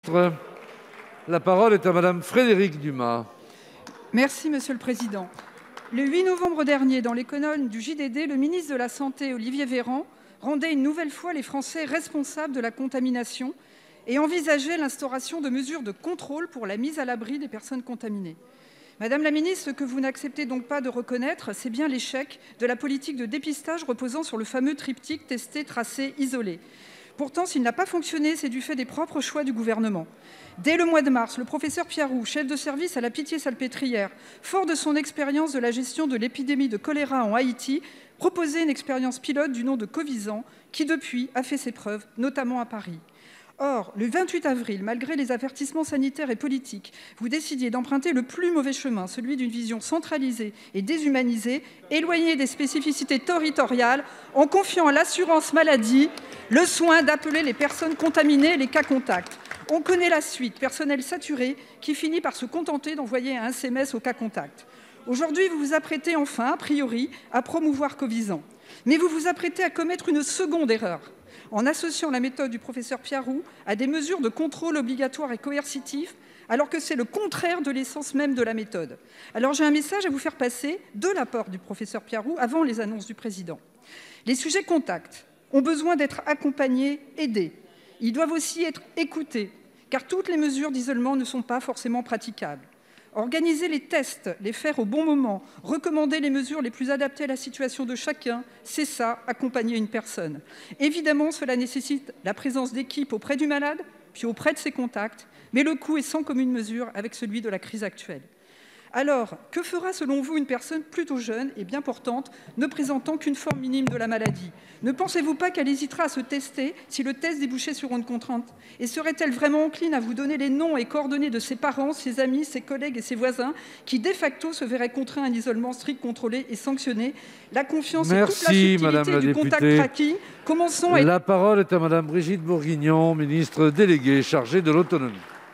La parole est à Madame Frédérique Dumas. Merci, Monsieur le Président. Le 8 novembre dernier, dans les colonnes du JDD, le ministre de la Santé, Olivier Véran, rendait une nouvelle fois les Français responsables de la contamination et envisageait l'instauration de mesures de contrôle pour la mise à l'abri des personnes contaminées. Madame la ministre, ce que vous n'acceptez donc pas de reconnaître, c'est bien l'échec de la politique de dépistage reposant sur le fameux triptyque tester, tracer, isoler. Pourtant, s'il n'a pas fonctionné, c'est du fait des propres choix du gouvernement. Dès le mois de mars, le professeur Pierre Roux, chef de service à la Pitié-Salpêtrière, fort de son expérience de la gestion de l'épidémie de choléra en Haïti, proposait une expérience pilote du nom de Covisan, qui depuis a fait ses preuves, notamment à Paris. Or, le 28 avril, malgré les avertissements sanitaires et politiques, vous décidiez d'emprunter le plus mauvais chemin, celui d'une vision centralisée et déshumanisée, éloignée des spécificités territoriales, en confiant à l'assurance maladie le soin d'appeler les personnes contaminées les cas contacts. On connaît la suite, personnel saturé qui finit par se contenter d'envoyer un SMS au cas contact. Aujourd'hui, vous vous apprêtez enfin, a priori, à promouvoir Covisan. Mais vous vous apprêtez à commettre une seconde erreur, en associant la méthode du professeur Pierre Roux à des mesures de contrôle obligatoires et coercitifs, alors que c'est le contraire de l'essence même de la méthode. Alors j'ai un message à vous faire passer de la part du professeur Pierre Roux avant les annonces du président. Les sujets contacts ont besoin d'être accompagnés, aidés. Ils doivent aussi être écoutés, car toutes les mesures d'isolement ne sont pas forcément praticables. Organiser les tests, les faire au bon moment, recommander les mesures les plus adaptées à la situation de chacun, c'est ça, accompagner une personne. Évidemment, cela nécessite la présence d'équipes auprès du malade, puis auprès de ses contacts, mais le coût est sans commune mesure avec celui de la crise actuelle. Alors, que fera selon vous une personne plutôt jeune et bien portante, ne présentant qu'une forme minime de la maladie? Ne pensez-vous pas qu'elle hésitera à se tester si le test débouchait sur une contrainte? Et serait-elle vraiment encline à vous donner les noms et coordonnées de ses parents, ses amis, ses collègues et ses voisins qui, de facto, se verraient contraints à un isolement strict, contrôlé et sanctionné? La confiance et toute la subtilité du contact tracking. Commençons à... La parole est à Madame Brigitte Bourguignon, ministre déléguée chargée de l'autonomie.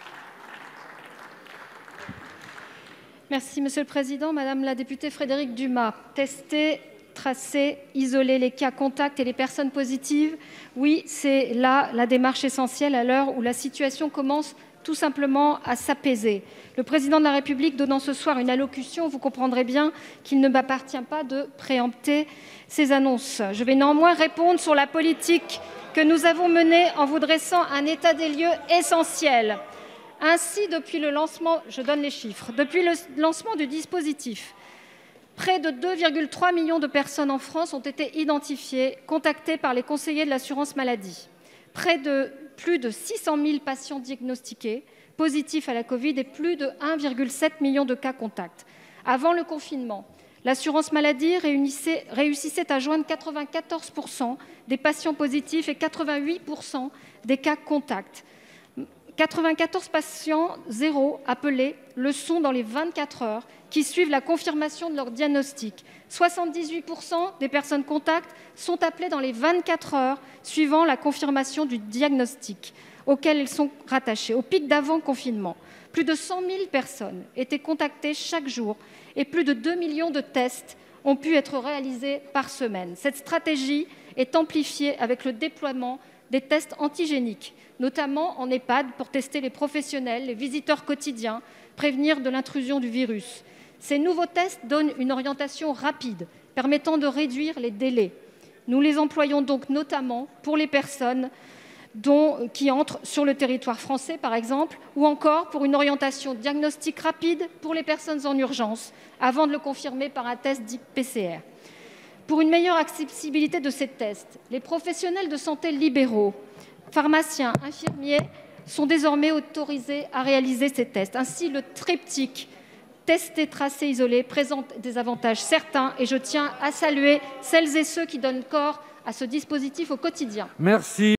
Merci, Monsieur le Président. Madame la députée Frédérique Dumas, tester, tracer, isoler les cas contacts et les personnes positives, oui, c'est là la démarche essentielle à l'heure où la situation commence tout simplement à s'apaiser. Le Président de la République donnant ce soir une allocution, vous comprendrez bien qu'il ne m'appartient pas de préempter ces annonces. Je vais néanmoins répondre sur la politique que nous avons menée en vous dressant un état des lieux essentiel. Ainsi, depuis le lancement, je donne les chiffres, depuis le lancement du dispositif, près de 2,3 millions de personnes en France ont été identifiées, contactées par les conseillers de l'assurance maladie. Plus de 600 000 patients diagnostiqués, positifs à la Covid et plus de 1,7 million de cas contacts. Avant le confinement, l'assurance maladie réussissait à joindre 94% des patients positifs et 88% des cas contacts. 94 patients zéro appelés le sont dans les 24 heures qui suivent la confirmation de leur diagnostic. 78% des personnes contacts sont appelées dans les 24 heures suivant la confirmation du diagnostic auquel elles sont rattachées. Au pic d'avant-confinement, plus de 100 000 personnes étaient contactées chaque jour et plus de 2 millions de tests ont pu être réalisés par semaine. Cette stratégie est amplifiée avec le déploiement des tests antigéniques, notamment en EHPAD pour tester les professionnels, les visiteurs quotidiens, prévenir de l'intrusion du virus. Ces nouveaux tests donnent une orientation rapide, permettant de réduire les délais. Nous les employons donc notamment pour les personnes qui entrent sur le territoire français, par exemple, ou encore pour une orientation diagnostique rapide pour les personnes en urgence, avant de le confirmer par un test dit PCR. Pour une meilleure accessibilité de ces tests, les professionnels de santé libéraux, pharmaciens, infirmiers, sont désormais autorisés à réaliser ces tests. Ainsi, le triptyque tester, tracer, isoler présente des avantages certains et je tiens à saluer celles et ceux qui donnent corps à ce dispositif au quotidien. Merci.